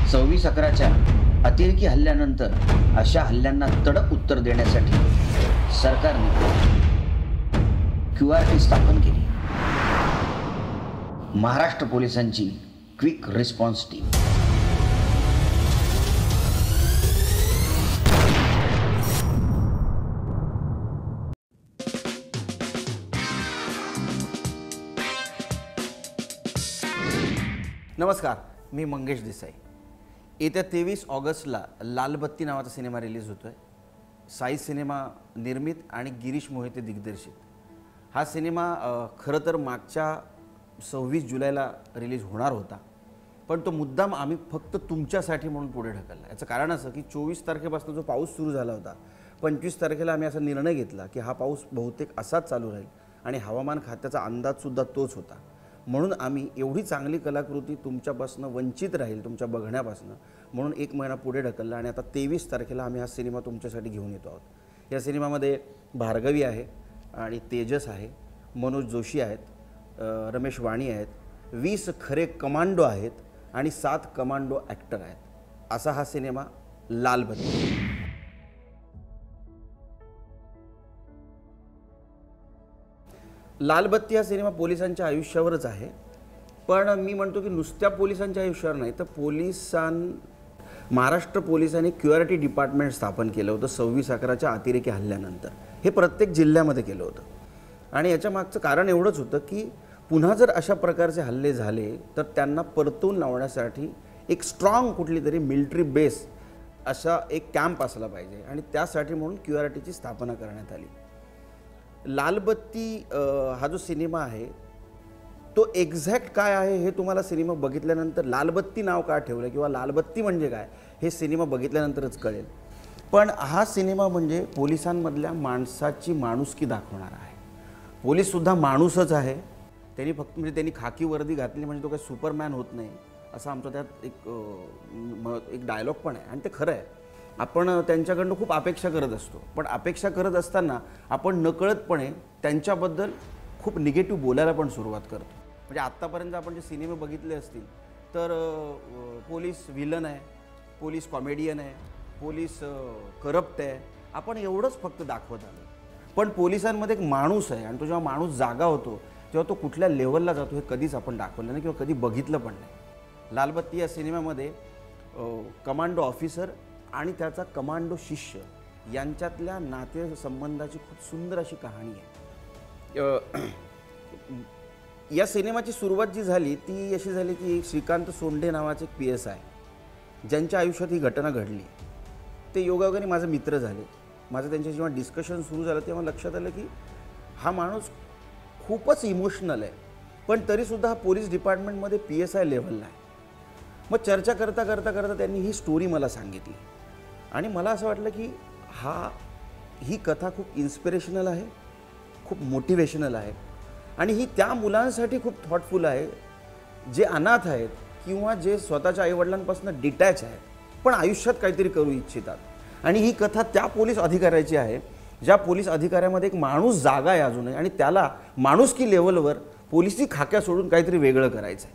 26/11च्या अतिरेकी हल्ल्यानंतर अशा हल्ल्यांना तडक उत्तर देण्यासाठी सरकारने QRT स्थापन केली। महाराष्ट्र पोलिसांची क्विक रिस्पॉन्स टीम। नमस्कार, मी मंगेश देसाई। येत्या 23 ऑगस्टला लालबत्ती नावाचा सिनेमा रिलीज होतोय। साई सिनेमा निर्मित आणि गिरीश मोहिते दिग्दर्शित हा सिनेमा खरं तर मागच्या 26 जुलैला रिलीज होणार होता, पण तो मुद्दाम आम्ही फक्त तुमच्यासाठी म्हणून पुढे ढकलला। याचं कारण असं की 24 तारखेपासून जो पाऊस सुरू झाला होता, 25 तारखेला आम्ही असा निर्णय घेतला की हा पाऊस बहुतेक असाच चालू राहील आणि हवामान खात्याचा अंदाजसुद्धा तोच होता। म्हणून आम्ही एवढी चांगली कलाकृती तुमच्यापासून वंचित राहील तुमच्या बघण्यापासून म्हणून 1 महिना पुढे ढकलला आणि आता 23 तारखेला आम्ही हा सिनेमा तुमच्यासाठी घेऊन येतो आहोत। या सिनेमामध्ये भार्गवी आहे आणि तेजस आहे, मनोज जोशी आहेत, रमेश वाणी आहेत, 20 खरे कमांडो आहेत आणि 7 कमांडो ॲक्टर आहेत। असा हा सिनेमा लालबत्ती। लालबत्ती हा सिनेमा पोलिसांच्या आयुष्यावरच आहे, पण मी म्हणतो की नुसत्या पोलिसांच्या आयुष्यावर नाही तर महाराष्ट्र पोलिसांनी QRT डिपार्टमेंट स्थापन केलं होतं 26/11च्या अतिरेकी हल्ल्यानंतर। हे प्रत्येक जिल्ह्यामध्ये केलं होतं आणि याच्या मागचं कारण एवढंच होतं की पुन्हा जर अशा प्रकारचे हल्ले झाले तर त्यांना परतून लावण्यासाठी एक स्ट्रॉंग कुठली तरी मिलिटरी बेस असा एक कॅम्प असला पाहिजे आणि त्यासाठी म्हणून QRTची स्थापना करण्यात आली। लालबत्ती हा जो सिनेमा आहे तो एक्झॅक्ट काय आहे हे तुम्हाला सिनेमा बघितल्यानंतर लालबत्ती नाव का ठेवलं किंवा लालबत्ती म्हणजे काय हे सिनेमा बघितल्यानंतरच कळेल। पण हा सिनेमा म्हणजे पोलिसांमधल्या माणसाची माणुसकी दाखवणारा आहे। पोलीससुद्धा माणूसच आहे, त्यांनी फक्त म्हणजे त्यांनी खाकी वर्दी घातली म्हणजे तो काही सुपरमॅन होत नाही असं आमचं त्यात एक डायलॉग पण आहे आणि ते खरं आहे। आपण त्यांच्याकडनं खूप अपेक्षा करत असतो, पण अपेक्षा करत असताना आपण नकळतपणे त्यांच्याबद्दल खूप निगेटिव्ह बोलायला पण सुरुवात करतो। म्हणजे आत्तापर्यंत आपण जे सिनेमे बघितले असतील तर पोलीस व्हिलन आहे, पोलीस कॉमेडियन आहे, पोलीस करप्ट आहे, आपण एवढंच फक्त दाखवत आलो। पण पोलिसांमध्ये एक माणूस आहे आणि तो जेव्हा माणूस जागा होतो तेव्हा तो कुठल्या लेवलला जातो हे कधीच आपण दाखवलं नाही किंवा कधी बघितलं पण नाही। लालबत्ती या सिनेमामध्ये कमांडो ऑफिसर आणि त्याचा कमांडो शिष्य यांच्यातल्या नातेसंबंधाची खूप सुंदर अशी कहाणी आहे। या सिनेमाची सुरुवात जी झाली ती अशी झाली की श्रीकांत सोंडे नावाचे एक PSI ज्यांच्या आयुष्यात ही घटना घडली ते योगायोगाने माझे मित्र झाले। माझं त्यांच्याशी जेव्हा डिस्कशन सुरू झालं तेव्हा लक्षात आलं की हा माणूस खूपच इमोशनल आहे, पण तरीसुद्धा हा पोलीस डिपार्टमेंटमध्ये PSI लेव्हलला आहे। मग चर्चा करता करता करता त्यांनी ही स्टोरी मला सांगितली आणि मला असं वाटलं की ही कथा खूप इन्स्पिरेशनल आहे, खूप मोटिवेशनल आहे आणि ही त्या मुलांसाठी खूप थॉटफुल आहे जे अनाथ आहेत किंवा जे स्वतःच्या आईवडिलांपासून डिटॅच आहेत पण आयुष्यात काहीतरी करू इच्छितात। आणि ही कथा त्या पोलीस अधिकाऱ्याची आहे ज्या पोलीस अधिकाऱ्यामध्ये एक माणूस जागा आहे अजूनही आणि त्याला माणुसकी लेवलवर पोलिसी खाक्या सोडून काहीतरी वेगळं करायचं आहे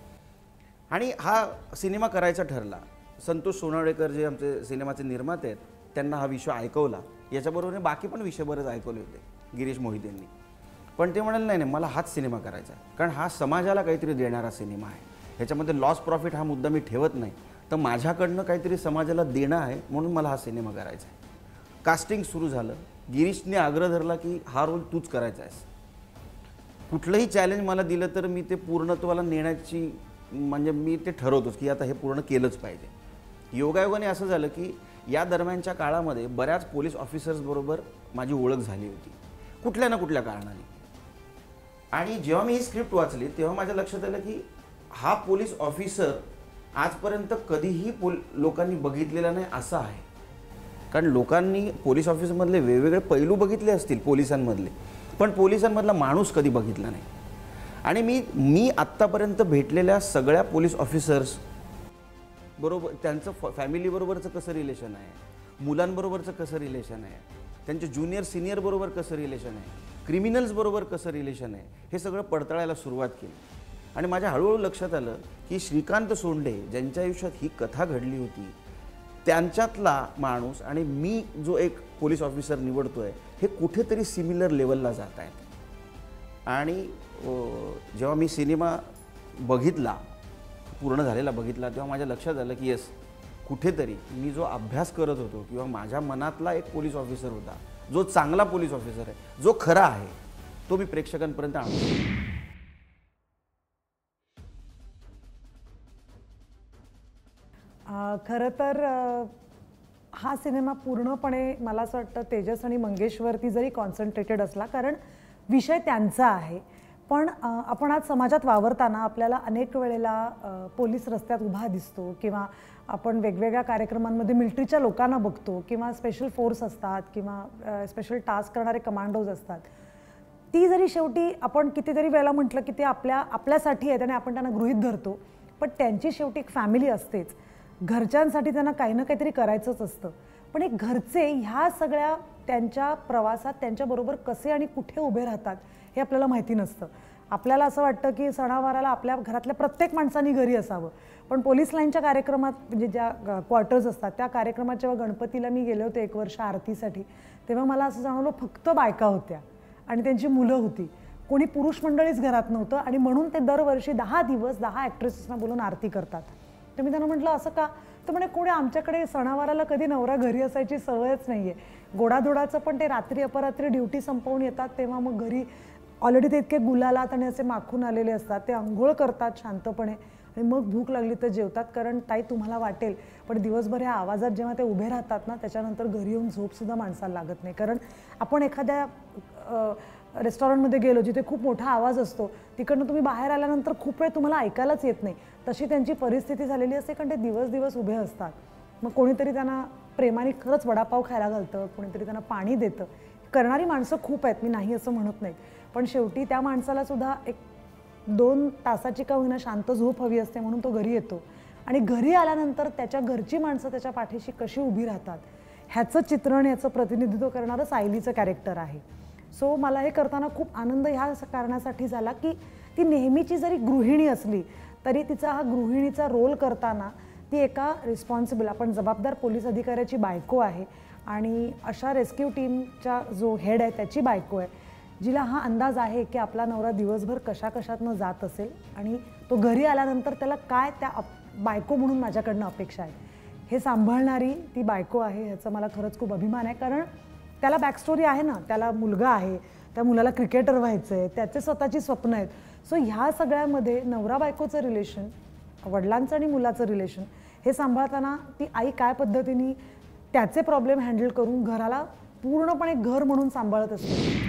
आणि हा सिनेमा करायचा ठरला। संतोष सोनावळेकर जे आमचे सिनेमाचे निर्माते आहेत त्यांना हा विषय ऐकवला, याच्याबरोबर बाकी पण विषय बरेच ऐकवले होते गिरीश मोहितेंनी, पण ते म्हणाले नाही मला हाच सिनेमा करायचा आहे कारण हा समाजाला काहीतरी देणारा सिनेमा आहे। ह्याच्यामध्ये लॉस प्रॉफिट हा मुद्दा मी ठेवत नाही, तर माझ्याकडनं काहीतरी समाजाला देणं आहे म्हणून मला हा सिनेमा करायचा आहे। कास्टिंग सुरू झालं, गिरीशने आग्रह धरला की हा रोल तूच करायचा आहेस, कुठलंही चॅलेंज मला दिलं तर मी ते पूर्णत्वाला नेण्याची म्हणजे मी ते ठरवतोच की आता हे पूर्ण केलंच पाहिजे। योगायोगाने असं झालं की या दरम्यानच्या काळामध्ये बऱ्याच पोलीस ऑफिसर्सबरोबर माझी ओळख झाली होती कुठल्या ना कुठल्या कारणाने आणि जेव्हा मी ही स्क्रिप्ट वाचली तेव्हा माझ्या लक्षात आलं की हा पोलीस ऑफिसर आजपर्यंत कधीही लोकांनी बघितलेला नाही असा आहे। कारण लोकांनी पोलीस ऑफिसमधले वेगवेगळे पैलू बघितले असतील पोलिसांमधले, पण पोलिसांमधला माणूस कधी बघितला नाही। आणि मी आत्तापर्यंत भेटलेल्या सगळ्या पोलीस ऑफिसर्स बरोबर त्यांचं फॅमिलीबरोबरचं कसं रिलेशन आहे, मुलांबरोबरचं कसं रिलेशन आहे, त्यांच्या ज्युनियर सिनियर बरोबर कसं रिलेशन आहे, क्रिमिनल्स बरोबर कसं रिलेशन आहे, हे सगळं पडताळायला सुरुवात केली आणि माझ्या हळूहळू लक्षात आलं की श्रीकांत सोंडे ज्यांच्या आयुष्यात ही कथा घडली होती त्यांच्यातला माणूस आणि मी जो एक पोलीस ऑफिसर निवडतोय हे कुठेतरी सिमिलर लेवलला जात आहेत. आणि जेव्हा मी सिनेमा बघितला, पूर्ण झालेला बघितला, तेव्हा माझ्या लक्षात आलं की येस, कुठेतरी मी जो अभ्यास करत होतो किंवा माझ्या मनातला एक पोलीस ऑफिसर होता, जो चांगला पोलीस ऑफिसर आहे, जो खरा आहे, तो मी प्रेक्षकांपर्यंत आणतो. खरं तर हा सिनेमा पूर्णपणे मला असं वाटतं तेजस आणि मंगेशवरती जरी कॉन्सन्ट्रेटेड असला, कारण विषय त्यांचा आहे, पण आपण आज समाजात वावरताना आपल्याला अनेक वेळेला पोलीस रस्त्यात उभा दिसतो किंवा आपण वेगवेगळ्या कार्यक्रमांमध्ये मिलिटरीच्या लोकांना बघतो किंवा स्पेशल फोर्स असतात किंवा स्पेशल टास्क करणारे कमांडोज असतात. ती जरी शेवटी आपण कितीतरी वेळेला म्हटलं की ते आपल्यासाठी आहेत आणि आपण त्यांना गृहीत धरतो, पण त्यांची शेवटी एक फॅमिली असतेच. घरच्यांसाठी त्यांना काही ना काहीतरी करायचंच असतं. पण एक घरचे ह्या सगळ्या त्यांच्या प्रवासात त्यांच्याबरोबर कसे आणि कुठे उभे राहतात हे आपल्याला माहिती नसतं. आपल्याला असं वाटतं की सणावाराला आपल्या घरातल्या प्रत्येक माणसांनी घरी असावं, पण पोलीस लाईनच्या कार्यक्रमात म्हणजे ज्या क्वार्टर्स असतात त्या कार्यक्रमात जेव्हा गणपतीला मी गेले होते 1 वर्ष आरतीसाठी, तेव्हा मला असं जाणवलं फक्त बायका होत्या आणि त्यांची मुलं होती, कोणी पुरुष मंडळीच घरात नव्हतं. आणि म्हणून ते दरवर्षी 10 दिवस 10 ॲक्ट्रेसेसना बोलून आरती करतात. तर मी त्यांना म्हटलं असं का? तर म्हणे कोणी आमच्याकडे सणावाराला कधी नवरा घरी असायची सवयच नाही आहे. गोडाधोडाचं पण ते रात्री अपरात्री ड्युटी संपवून येतात तेव्हा मग घरी ऑलरेडी ते इतके गुलालात आणि असे माखून आलेले असतात, ते अंघोळ करतात शांतपणे आणि मग भूक लागली तर जेवतात. कारण ताई तुम्हाला वाटेल, पण दिवसभर ह्या आवाजात जेव्हा ते उभे राहतात ना, त्याच्यानंतर घरी येऊन झोपसुद्धा माणसाला लागत नाही. कारण आपण एखाद्या रेस्टॉरंटमध्ये गेलो जिथे खूप मोठा आवाज असतो, तिकडनं तुम्ही बाहेर आल्यानंतर खूप वेळ तुम्हाला ऐकायलाच येत नाही. तशी त्यांची परिस्थिती झालेली असते, कारण ते दिवस दिवस उभे असतात. मग कोणीतरी त्यांना प्रेमाने खरंच वडापाव खायला घालतं, कोणीतरी त्यांना पाणी देतं. करणारी माणसं खूप आहेत, मी नाही असं म्हणत नाही, पण शेवटी त्या माणसाला सुद्धा 1-2 तासाची का होईना शांत झोप हवी असते, म्हणून तो घरी येतो. आणि घरी आल्यानंतर त्याच्या घरची माणसं त्याच्या पाठीशी कशी उभी राहतात ह्याचं चित्रण, ह्याचं प्रतिनिधित्व करणारं सायलीचं कॅरेक्टर आहे. सो मला हे करताना खूप आनंद ह्या कारणासाठी झाला की ती नेहमीची जरी गृहिणी असली तरी तिचा हा गृहिणीचा रोल करताना ती एका रिस्पॉन्सिबल, आपण जबाबदार पोलीस अधिकाऱ्याची बायको आहे आणि अशा रेस्क्यू टीमचा जो हेड आहे त्याची बायको आहे, जिला हा अंदाज आहे की आपला नवरा दिवसभर कशाकशातनं जात असेल आणि तो घरी आल्यानंतर त्याला काय त्या बायको म्हणून माझ्याकडनं अपेक्षा आहे हे सांभाळणारी ती बायको आहे. ह्याचा मला खरंच खूप अभिमान आहे, कारण त्याला बॅकस्टोरी आहे ना, त्याला मुलगा आहे, त्या मुलाला क्रिकेटर व्हायचं आहे, त्याचे स्वतःची स्वप्न आहेत. सो ह्या सगळ्यामध्ये नवरा बायकोचं रिलेशन, वडिलांचं आणि मुलाचं रिलेशन हे सांभाळताना ती आई काय पद्धतीने त्याचे प्रॉब्लेम हँडल करून घराला पूर्णपणे घर म्हणून सांभाळत असते.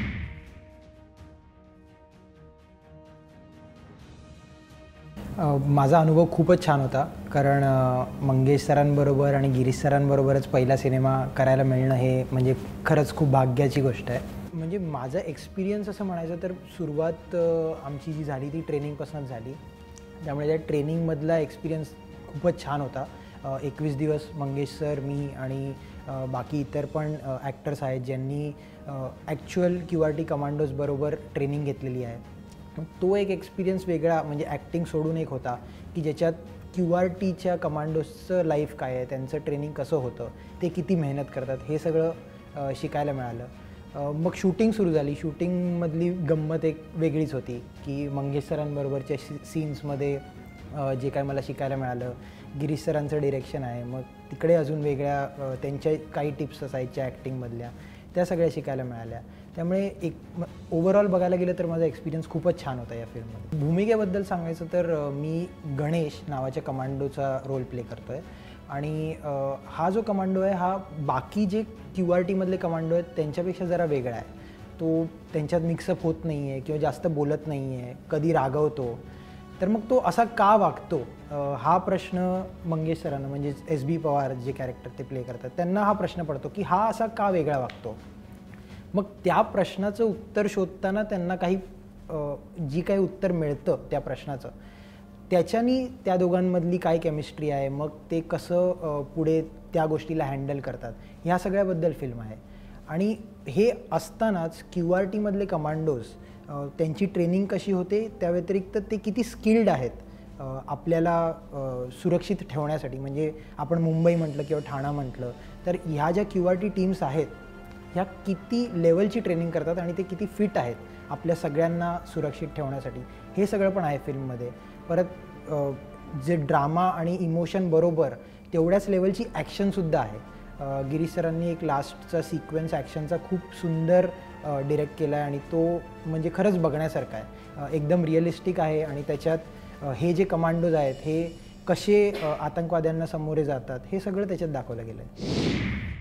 माझा अनुभव खूपच छान होता, कारण मंगेश सरांबरोबर आणि गिरीश सरांबरोबरच पहिला सिनेमा करायला मिळणं हे म्हणजे खरंच खूप भाग्याची गोष्ट आहे. म्हणजे माझा एक्सपिरियन्स असं म्हणायचं तर सुरुवात आमची जी झाली ती ट्रेनिंगपासूनच झाली, त्यामुळे त्या ट्रेनिंगमधला एक्सपिरियन्स खूपच छान होता. 21 दिवस मंगेश सर, मी आणि बाकी इतर पण ॲक्टर्स आहेत ज्यांनी ॲक्च्युअल QRT कमांडोजबरोबर ट्रेनिंग घेतलेली आहे. तो एक एक्सपिरियन्स वेगळा म्हणजे ॲक्टिंग सोडून एक होता की ज्याच्यात QRTच्या कमांडोजचं लाईफ काय आहे, त्यांचं ट्रेनिंग कसं होतं, ते किती मेहनत करतात, हे सगळं शिकायला मिळालं. मग शूटिंग सुरू झाली. शूटिंगमधली गंमत एक वेगळीच होती की मंगेश सरांबरोबरच्या सीन्समध्ये जे काय मला शिकायला मिळालं. गिरीश सरांचं डिरेक्शन आहे, मग तिकडे अजून वेगळ्या त्यांच्या काही टिप्स असायच्या ॲक्टिंगमधल्या, त्या सगळ्या शिकायला मिळाल्या. त्यामुळे एक ओव्हरऑल बघायला गेलं तर माझा एक्सपिरियन्स खूपच छान होता या फिल्ममध्ये. भूमिकेबद्दल सांगायचं तर मी गणेश नावाच्या कमांडोचा रोल प्ले करतो आहे आणि हा जो कमांडो आहे हा बाकी जे QRTमधले कमांडो आहेत त्यांच्यापेक्षा जरा वेगळा आहे. तो त्यांच्यात मिक्सअप होत नाही आहे किंवा जास्त बोलत नाही आहे, कधी रागवतो. तर मग तो असा का वागतो हा प्रश्न मंगेश सरांना, म्हणजे SB पवार जे कॅरेक्टर ते प्ले करतात त्यांना हा प्रश्न पडतो की हा असा का वेगळा वागतो. मग त्या प्रश्नाचं उत्तर शोधताना त्यांना काही जी काही उत्तर मिळतं त्या प्रश्नाचं, त्याच्यानी त्या दोघांमधली काय केमिस्ट्री आहे, मग ते कसं पुढे त्या गोष्टीला हँडल करतात, ह्या सगळ्याबद्दल फिल्म आहे. आणि हे असतानाच QRTमधले कमांडोज त्यांची ट्रेनिंग कशी होते, त्या व्यतिरिक्त ते किती स्किल्ड आहेत आपल्याला सुरक्षित ठेवण्यासाठी. म्हणजे आपण मुंबई म्हटलं किंवा ठाणा म्हटलं तर ह्या ज्या QRT टीम्स आहेत ह्या किती लेवलची ट्रेनिंग करतात आणि ते किती फिट आहेत आपल्या सगळ्यांना सुरक्षित ठेवण्यासाठी, हे सगळं पण आहे फिल्ममध्ये. परत जे ड्रामा आणि इमोशन बरोबर तेवढ्याच लेवलची ॲक्शनसुद्धा आहे. गिरीश सरांनी एक लास्टचा सिक्वेन्स ॲक्शनचा खूप सुंदर डिरेक्ट केला आहे आणि तो म्हणजे खरंच बघण्यासारखा आहे. एकदम रिअलिस्टिक आहे आणि त्याच्यात हे जे कमांडोज आहेत हे कसे आतंकवाद्यांना सामोरे जातात हे सगळं त्याच्यात दाखवलं गेलं आहे.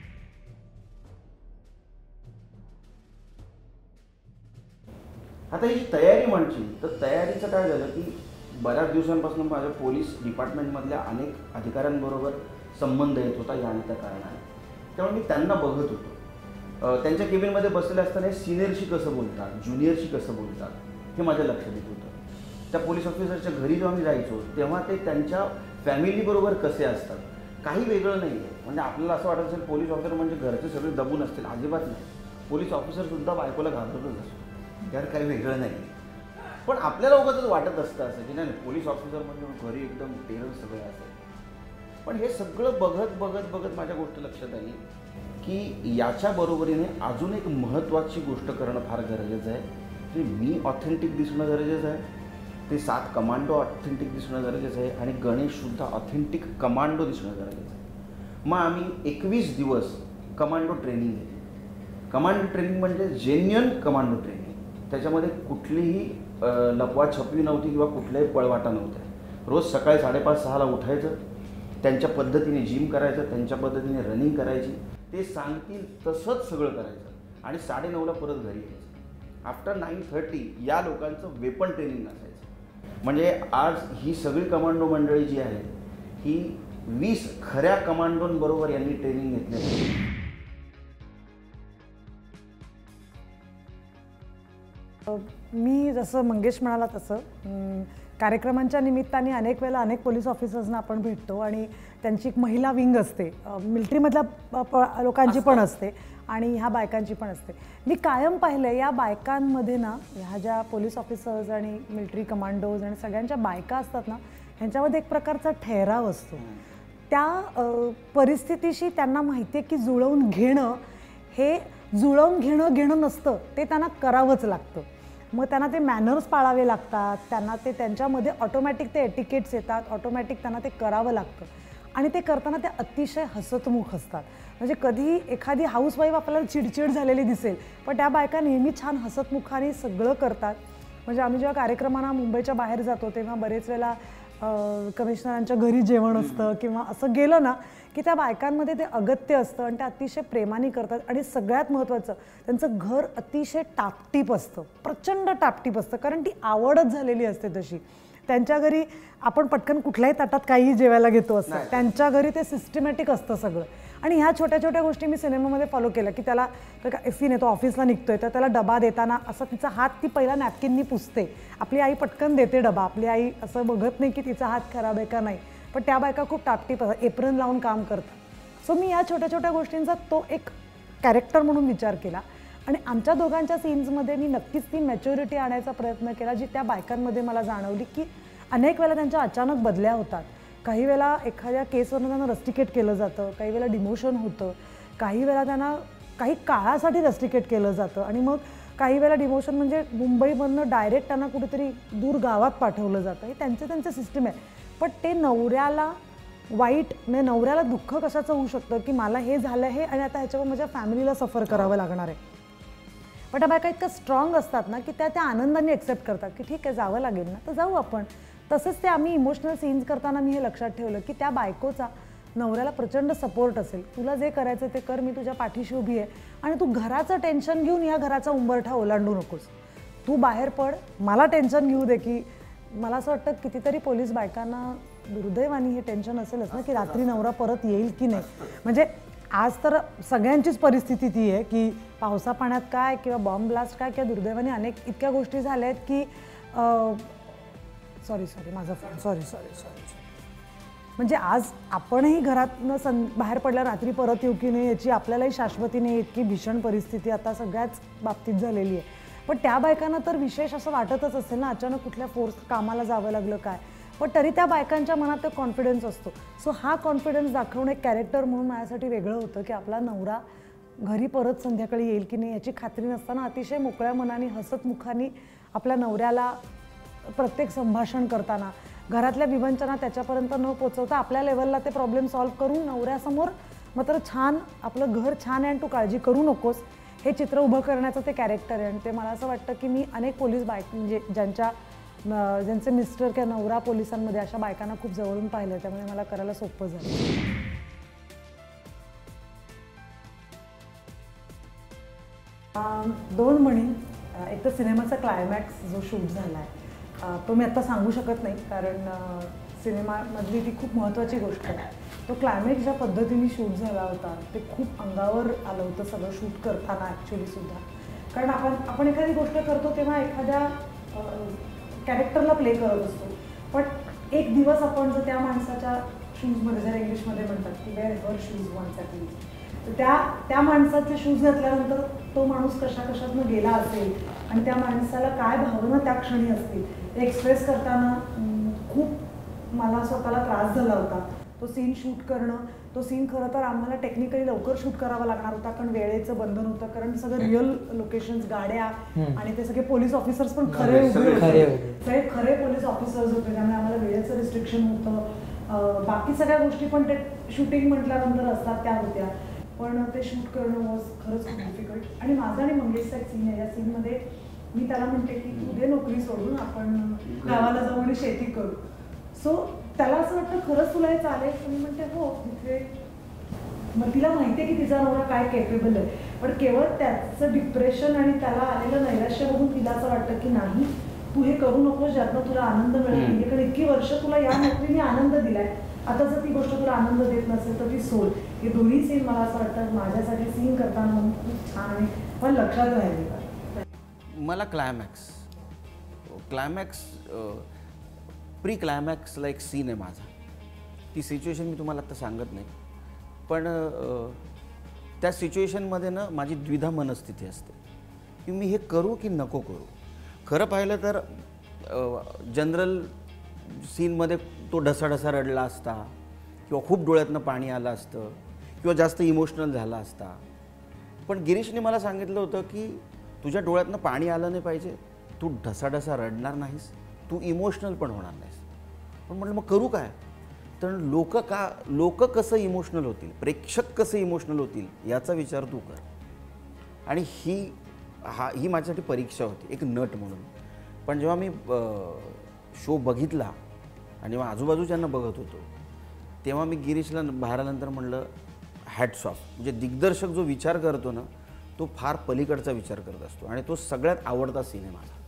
आता ही तयारी म्हणशील तर तयारीचं काय झालं की बऱ्याच दिवसांपासून माझ्या पोलीस डिपार्टमेंटमधल्या अनेक अधिकाऱ्यांबरोबर संबंध येत होता या आणि त्या कारणाने. त्यामुळे मी त्यांना बघत होतो. त्यांच्या केबिनमध्ये बसलेले असताना सिनियरशी कसं बोलतात, ज्युनियरशी कसं बोलतात हे माझ्या लक्षात येत होतं. त्या पोलीस ऑफिसरच्या घरी जेव्हा मी जायचो तेव्हा ते त्यांच्या फॅमिलीबरोबर कसे असतात काही वेगळं नाही आहे. म्हणजे आपल्याला असं वाटत असेल पोलीस ऑफिसर म्हणजे घरचे सगळे दबून असतील, अजिबात नाही. पोलीस ऑफिसरसुद्धा बायकोला घाबरतच असतो, त्यात काही वेगळं नाही. पण आपल्याला उगाच वाटत असतं असं की नाही पोलीस ऑफिसर म्हणजे घरी एकदम टेरर सगळं असेल. पण हे सगळं बघत बघत बघत माझ्या गोष्ट लक्षात आली की याच्या बरोबरीने अजून एक महत्त्वाची गोष्ट करणं फार गरजेचं आहे. की मी ऑथेंटिक दिसणं गरजेचं आहे, ते 7 कमांडो ऑथेंटिक दिसणं गरजेचं आहे आणि गणेशसुद्धा ऑथेंटिक कमांडो दिसणं गरजेचं आहे. मग आम्ही 21 दिवस कमांडो ट्रेनिंग घेतली. कमांडो ट्रेनिंग म्हणजे जेन्युइन कमांडो ट्रेनिंग. त्याच्यामध्ये कुठलीही लपवाछपवी नव्हती किंवा कुठल्याही पळवाटा नव्हत्या. रोज सकाळी 5:30-6ला उठायचं, त्यांच्या पद्धतीने जिम करायचं, त्यांच्या पद्धतीने रनिंग करायची, ते सांगतील तसंच सगळं करायचं आणि 9:30ला परत घरी यायचं. आफ्टर 9:30 या लोकांचं वेपन ट्रेनिंग असायचं. म्हणजे आज ही सगळी कमांडो मंडळी जी आहे ही 20 खऱ्या कमांडोंबरोबर यांनी ट्रेनिंग घेतली. मी जसं मंगेश म्हणाला तसं कार्यक्रमांच्या निमित्ताने अनेक वेळेला अनेक पोलीस ऑफिसर्सना आपण भेटतो आणि त्यांची एक महिला विंग असते, मिलिटरीमधल्या लोकांची पण असते आणि ह्या बायकांची पण असते. मी कायम पाहिलं या बायकांमध्ये ना, ह्या ज्या पोलीस ऑफिसर्स आणि मिलिटरी कमांडोज आणि सगळ्यांच्या बायका असतात ना, ह्यांच्यामध्ये एक प्रकारचा ठहराव असतो. त्या परिस्थितीशी त्यांना माहिती आहे की जुळवून घेणं हे जुळवून घेणं नसतं, ते त्यांना करावंच लागतं. मग त्यांना ते मॅनर्स पाळावे लागतात, त्यांना ते त्यांच्यामध्ये ऑटोमॅटिक ते एटिकेट्स येतात, ऑटोमॅटिक त्यांना ते करावं लागतं आणि ते करताना ते अतिशय हसतमुख असतात. म्हणजे कधी एखादी हाऊसवाईफ आपल्याला चिडचिड झालेली दिसेल पण त्या बायका नेहमी छान हसतमुखाने सगळं करतात. म्हणजे आम्ही जेव्हा कार्यक्रमांना मुंबईच्या बाहेर जातो तेव्हा बरेच वेळेला कमिशनरांच्या घरी जेवण असतं किंवा असं गेलं ना की त्या बायकांमध्ये ते अगत्य असतं आणि त्या अतिशय प्रेमाने करतात. आणि सगळ्यात महत्त्वाचं त्यांचं घर अतिशय टापटीप असतं, प्रचंड टापटीप असतं, कारण ती आवडच झालेली असते तशी. त्यांच्या घरी आपण पटकन कुठल्याही ताटात काहीही जेवायला घेतो असतं, त्यांच्या घरी ते सिस्टमॅटिक असतं सगळं. आणि ह्या छोट्या छोट्या गोष्टी मी सिनेमामध्ये फॉलो केल्या की त्याला सीन येतो, ऑफिसला निघतोय तर त्याला डबा देताना असं तिचा हात ती पहिला नॅपकिननी पुसते. आपली आई पटकन देते डबा, आपली आई असं बघत नाही की तिचा हात खराब आहे का नाही, पण त्या बायका खूप टापटीप असतात, एप्रिन लावून काम करतात. सो मी या छोट्या छोट्या गोष्टींचा तो एक कॅरेक्टर म्हणून विचार केला आणि आमच्या दोघांच्या सीन्समध्ये मी नक्कीच ती मॅच्युरिटी आणायचा प्रयत्न केला जी त्या बायकांमध्ये मला जाणवली की अनेक वेळेला त्यांच्या अचानक बदल्या होतात. काही वेळेला एखाद्या केसवरून त्यांना रस्टिकेट केलं जातं, काही वेळेला डिमोशन होतं, काही वेळेला त्यांना काही काळासाठी रस्टिकेट केलं जातं आणि मग काही वेळेला डिमोशन म्हणजे मुंबईमधनं डायरेक्ट त्यांना कुठेतरी दूर गावात पाठवलं जातं. हे त्यांचं सिस्टम आहे. पण ते नवऱ्याला वाईट म्हणजे नवऱ्याला दुःख कशाचं होऊ शकतं की मला हे झालं आहे आणि आता ह्याच्यावर माझ्या फॅमिलीला सफर करावं लागणार आहे. पण त्या बायका इतकं स्ट्रॉंग असतात ना की त्या आनंदाने ॲक्सेप्ट करतात की ठीक आहे जावं लागेल ना तर जाऊ आपण. तसंच ते आम्ही इमोशनल सीन्स करताना मी हे लक्षात ठेवलं की त्या बायकोचा नवऱ्याला प्रचंड सपोर्ट असेल, तुला जे करायचं ते कर, मी तुझ्या पाठीशी उभी आहे आणि तू घराचं टेन्शन घेऊन या घराचा उंबरठा ओलांडू नकोस, तू बाहेर पड. मला टेन्शन घेऊ दे की मला असं वाटतं कितीतरी पोलीस बायकांना दुर्दैवानी हे टेन्शन असेलच ना की रात्री नवरा परत येईल की नाही. म्हणजे आज तर सगळ्यांचीच परिस्थिती ती आहे की पावसा पाण्यात काय किंवा बॉम्ब ब्लास्ट काय किंवा दुर्दैवाने अनेक इतक्या गोष्टी झाल्या आहेत की सॉरी माझा फोन सॉरी म्हणजे आज आपणही घरातनं बाहेर पडल्या रात्री परत येऊ की नाही याची आपल्यालाही शाश्वती नाही. इतकी भीषण परिस्थिती आता सगळ्याच बाबतीत झालेली आहे. पण त्या बायकांना तर विशेष असं वाटतच असेल ना, अचानक कुठल्या फोर्स कामाला जावं लागलं काय, पण तरी त्या बायकांच्या मनात तो कॉन्फिडन्स असतो. सो हा कॉन्फिडन्स दाखवणं एक कॅरेक्टर म्हणून माझ्यासाठी वेगळं होतं की आपला नवरा घरी परत संध्याकाळी येईल की नाही याची खात्री नसताना अतिशय मोकळ्या मनाने हसत मुखाने आपल्या नवऱ्याला प्रत्येक संभाषण करताना घरातल्या विवंचना त्याच्यापर्यंत न पोचवता आपल्या लेवलला ते प्रॉब्लेम सॉल्व्ह करून नवऱ्यासमोर मात्र छान आपलं घर छान आहे आणि तू काळजी करू नकोस हे चित्र उभं करण्याचं ते कॅरेक्टर आहे. आणि ते मला असं वाटतं की मी अनेक पोलीस म्हणजे ज्यांचे मिस्टर किंवा नवरा पोलिसांमध्ये अशा बायकांना खूप जवळून पाहिलं, त्यामुळे मला करायला सोपं झालं. 2 म्हणेन. एक तर सिनेमाचा क्लायमॅक्स जो शूट झाला आहे तो मी आत्ता सांगू शकत नाही, कारण सिनेमामधली ती खूप महत्त्वाची गोष्ट आहे. तो क्लायमॅक्स ज्या पद्धतीने शूट झाला होता ते खूप अंगावर आलं होतं सगळं शूट करताना ॲक्च्युलीसुद्धा. कारण आपण एखादी गोष्ट करतो तेव्हा एखाद्या कॅरेक्टरला प्ले करत असतो, पण एक दिवस आपण जर त्या माणसाच्या शूजमध्ये, जर इंग्लिशमध्ये म्हणतात की wear her shoes once at least, तर त्या माणसाचे शूज घातल्यानंतर तो माणूस कशातनं गेला असेल आणि त्या माणसाला काय भावना त्या क्षणी असतील ते एक्सप्रेस करताना खूप मला स्वतःला त्रास झाला होता. तो सीन शूट करणं, तो सीन खरं तर आम्हाला टेक्निकली लवकर शूट करावा लागणार होता, कारण वेळेचं बंधन होतं, कारण सगळं रिअल लोकेशन्स, गाड्या आणि ते सगळे पोलीस ऑफिसर्स पण सगळे खरे पोलीस ऑफिसर्स होते, त्यामुळे आम्हाला वेळेचं रिस्ट्रिक्शन होतं. बाकी सगळ्या गोष्टी पण ते शूटिंग म्हटल्यानंतर असतात त्या होत्या, पण ते शूट करणं वॉज खरंच खूप डिफिकल्ट. आणि माझा आणि मंगेशचा एक सीन आहे, या सीनमध्ये मी त्याला म्हणते की तू दे नोकरी सोडून आपण गावाला जाऊ आणि शेती करू. सो त्याला असं वाटतं खरंच तुला हे चालेल, मी म्हणते हो तिथे. मग तिला माहिती आहे की तिचा नवरा काय केपेबल आहे, पण केवळ त्याचं डिप्रेशन आणि त्याला आलेलं नैराश्य बघून तिला असं वाटतं की नाही तू हे करू नकोस ज्यातनं तुला आनंद मिळत नाही, कारण इतकी वर्ष तुला या नोकरीने आनंद दिलाय, आता जर ती गोष्ट तुला आनंद देत नसेल तर ती सोड. हे दोन्ही सीन मला असं वाटतं माझ्यासाठी सीन करताना खूप छान आणि पण लक्षात राहिले. मला क्लायमॅक्स प्री क्लायमॅक्सला एक सीन आहे माझा. ती सिच्युएशन मी तुम्हाला आत्ता सांगत नाही, पण त्या सिच्युएशनमध्ये ना माझी द्विधा मनस्थिती असते की मी हे करू की नको करू. खरं पाहिलं तर जनरल सीनमध्ये तो ढसाढसा रडला असता किंवा खूप डोळ्यातनं पाणी आलं असतं किंवा जास्त इमोशनल झाला असता, पण गिरीशने मला सांगितलं होतं की तुझ्या डोळ्यातनं पाणी आलं नाही पाहिजे, तू ढसाढसा रडणार नाहीस, तू इमोशनल पण होणार नाहीस. पण म्हटलं मग करू काय, तर लोक कसं इमोशनल होतील, प्रेक्षक कसं इमोशनल होतील याचा विचार तू कर. आणि ही माझ्यासाठी परीक्षा होती एक नट म्हणून. पण जेव्हा मी शो बघितला आणि जेव्हा आजूबाजूच्यांना बघत होतो तेव्हा मी गिरीशला बाहेर आल्यानंतर म्हणलं हॅट्स ऑफ. म्हणजे दिग्दर्शक जो विचार करतो ना तो फार पलीकडचा विचार करत असतो आणि तो सगळ्यात आवडता सीन आहे माझा.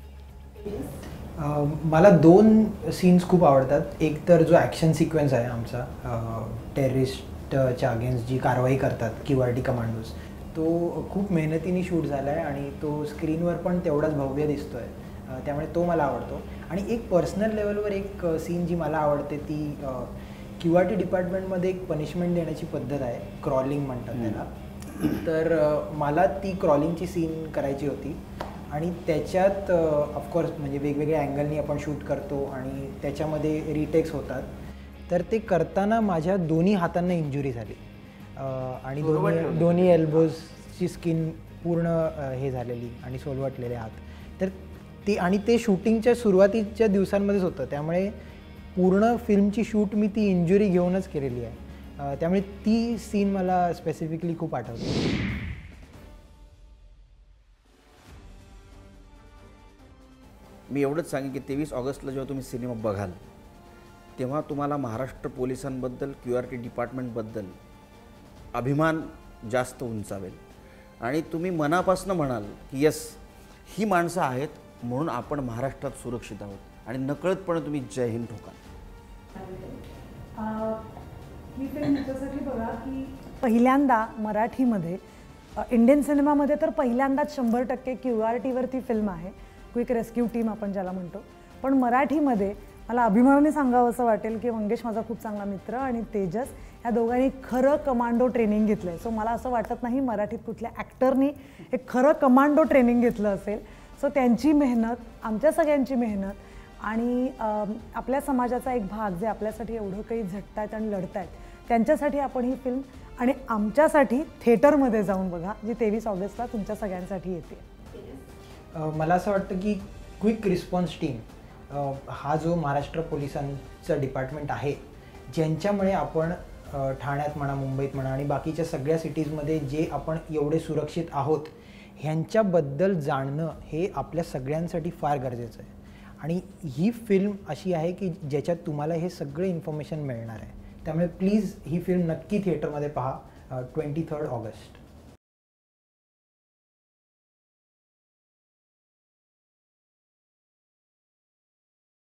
मला 2 सीन्स खूप आवडतात. एक तर जो ॲक्शन सिक्वेन्स आहे आमचा टेररिस्टच्या अगेन्स्ट जी कारवाई करतात QRT कमांडोज, तो खूप मेहनतीने शूट झाला आहे आणि तो स्क्रीनवर पण तेवढाच भव्य दिसतो आहे, त्यामुळे तो मला आवडतो. आणि एक पर्सनल लेवलवर एक सीन जी मला आवडते ती QRT डिपार्टमेंटमध्ये एक पनिशमेंट देण्याची पद्धत आहे, क्रॉलिंग म्हणतात त्याला. तर मला ती क्रॉलिंगची सीन करायची होती आणि त्याच्यात ऑफकोर्स म्हणजे वेगवेगळ्या अँगलनी आपण शूट करतो आणि त्याच्यामध्ये रिटेक्स होतात. तर ते करताना माझ्या दोन्ही हातांना इंजुरी झाली आणि दोन्ही एल्बोजची स्किन पूर्ण हे झालेली आणि सोलवटलेले हात. तर ते शूटिंगच्या सुरुवातीच्या दिवसांमध्येच होतं, त्यामुळे पूर्ण फिल्मची शूट मी ती इंजुरी घेऊनच केलेली आहे. त्यामुळे ती सीन मला स्पेसिफिकली खूप आठवते. मी एवढंच सांगेन की 23 ऑगस्टला जेव्हा तुम्ही सिनेमा बघाल तेव्हा तुम्हाला महाराष्ट्र पोलिसांबद्दल QRT डिपार्टमेंटबद्दल अभिमान जास्त उंचावेल आणि तुम्ही मनापासून म्हणाल की यस ही माणसं आहेत म्हणून आपण महाराष्ट्रात सुरक्षित आहोत आणि नकळतपणे तुम्ही जय हिंद ठोकाल. ही फिल्म याच्यासाठी बघा की पहिल्यांदा मराठीमध्ये इंडियन सिनेमामध्ये तर पहिल्यांदाच 100% QRTवरती फिल्म आहे, क्विक रेस्क्यू टीम आपण ज्याला म्हणतो. पण मराठीमध्ये मला अभिमानाने सांगावं असं वाटेल की मंगेश माझा खूप चांगला मित्र आणि तेजस ह्या दोघांनी खरं कमांडो ट्रेनिंग घेतलं आहे. सो मला असं वाटत नाही मराठीत कुठल्या ॲक्टरनी एक खरं कमांडो ट्रेनिंग घेतलं असेल. सो त्यांची मेहनत, आमच्या सगळ्यांची मेहनत आणि आपल्या समाजाचा एक भाग जे आपल्यासाठी एवढं काही झटतायत आणि लढतायत, त्यांच्यासाठी आपण ही फिल्म आणि आमच्यासाठी थिएटरमध्ये जाऊन बघा, जी 23 ऑगस्टला तुमच्या सगळ्यांसाठी येते. मला असं वाटतं की क्विक रिस्पॉन्स टीम हा जो महाराष्ट्र पोलिसांचा डिपार्टमेंट आहे, ज्यांच्यामुळे आपण ठाण्यात म्हणा, मुंबईत म्हणा आणि बाकीच्या सगळ्या सिटीजमध्ये जे आपण एवढे सुरक्षित आहोत, ह्यांच्याबद्दल जाणणं हे आपल्या सगळ्यांसाठी फार गरजेचं आहे. आणि ही फिल्म अशी आहे की ज्याच्यात तुम्हाला हे सगळे इन्फॉर्मेशन मिळणार आहे. त्यामुळे प्लीज ही फिल्म नक्की थिएटरमध्ये पहा 23 ऑगस्ट.